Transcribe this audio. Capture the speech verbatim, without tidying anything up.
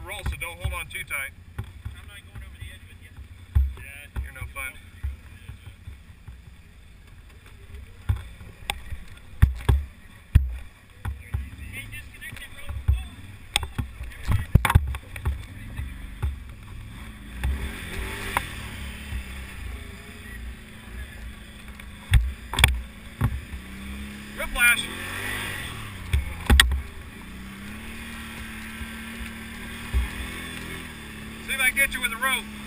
roll, so don't hold on too tight. I'm not going over the edge with you. Yeah, you're no fun. Hey, disconnect that rope. Whiplash. See if I can get you with the rope.